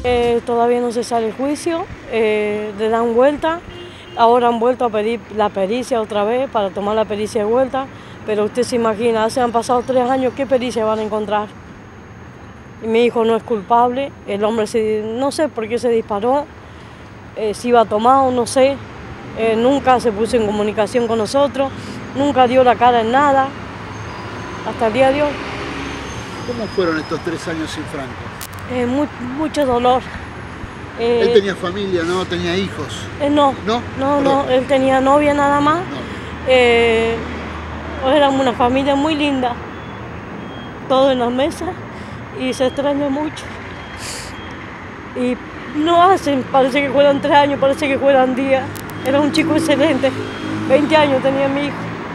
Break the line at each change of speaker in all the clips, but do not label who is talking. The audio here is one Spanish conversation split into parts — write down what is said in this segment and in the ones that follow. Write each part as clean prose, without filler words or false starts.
Todavía no se sale el juicio, le dan vuelta, ahora han vuelto a pedir la pericia otra vez para tomar la pericia de vuelta, pero usted se imagina, han pasado 3 años, ¿qué pericia van a encontrar? Y mi hijo no es culpable, el hombre no sé por qué se disparó, si iba tomado, no sé, nunca se puso en comunicación con nosotros, nunca dio la cara en nada, hasta el día de hoy.
¿Cómo fueron estos 3 años sin Franco?
Mucho dolor.
Él tenía familia, ¿no? ¿Tenía hijos?
No,
¿No?
no, él tenía novia nada más.
No.
Éramos una familia muy linda, todo en la mesa, y se extraña mucho. Y no hacen, parece que fueran 3 años, parece que fueran días. Era un chico excelente, 20 años tenía mi hijo.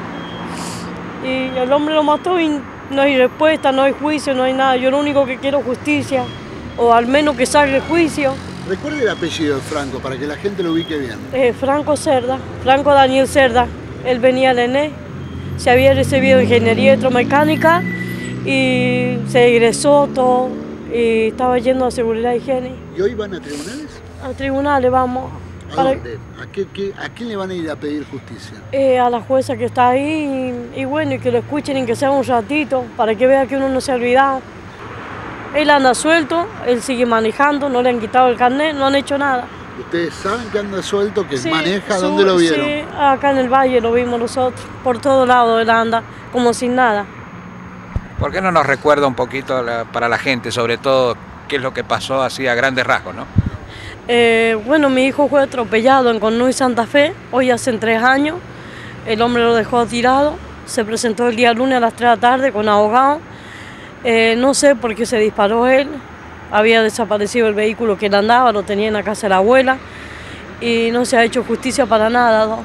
Y el hombre lo mató y no hay respuesta, no hay juicio, no hay nada. Yo lo único que quiero es justicia, o al menos que salga el juicio.
Recuerde el apellido de Franco, para que la gente lo ubique bien.
Franco Cerda, Franco Daniel Cerda. Él venía al ENE, se había recibido ingeniería electromecánica y se egresó todo, y estaba yendo a seguridad e higiene.
¿Y hoy van a tribunales?
A tribunales vamos.
¿A dónde? ¿A quién le van a ir a pedir justicia?
A la jueza que está ahí, y bueno, y que lo escuchen y que sea un ratito, para que vea que uno no se ha olvidado. Él anda suelto, él sigue manejando, no le han quitado el carnet, no han hecho nada.
¿Ustedes saben que anda suelto, que
sí,
maneja? ¿Dónde lo vieron?
Sí, acá en el valle lo vimos nosotros, por todo lado él anda, como sin nada.
¿Por qué no nos recuerda un poquito para la gente, sobre todo, qué es lo que pasó así a grandes rasgos, ¿no?
Bueno, mi hijo fue atropellado en Conuy, Santa Fe, hoy hace 3 años. El hombre lo dejó tirado, se presentó el día lunes a las 3 de la tarde con abogado. No sé por qué se disparó él, había desaparecido el vehículo que él andaba, lo tenía en la casa de la abuela y no se ha hecho justicia para nada, ¿no?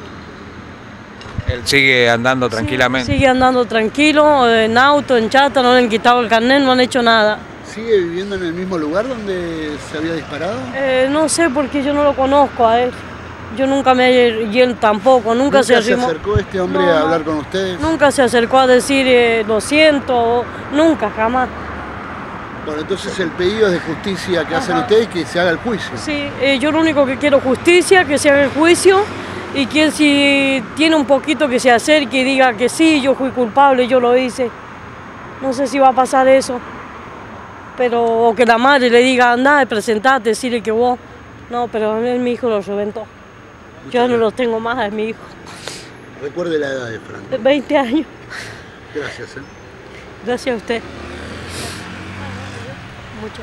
Él sigue andando tranquilamente.
Sí, sigue andando tranquilo, en auto, en chata, no le han quitado el carnet, no han hecho nada.
¿Sigue viviendo en el mismo lugar donde se había disparado?
No sé porque yo no lo conozco a él. Yo nunca y él tampoco, nunca se
acercó este hombre a hablar con ustedes?
Nunca se acercó a decir lo siento, nunca, jamás.
Bueno, entonces el pedido es de justicia que hacen ustedes, que se haga el juicio.
Sí, yo lo único que quiero es justicia, que se haga el juicio, y quien si tiene un poquito que se acerque y diga que sí, yo fui culpable, yo lo hice. No sé si va a pasar eso, pero o que la madre le diga, anda, presentate, decirle que vos. No, pero a mí mi hijo lo reventó. Yo no lo tengo más, es mi hijo.
Recuerde la edad de Franco.
20 años.
Gracias.
Gracias a usted. Muchas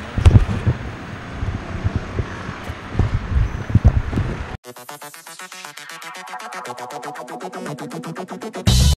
gracias.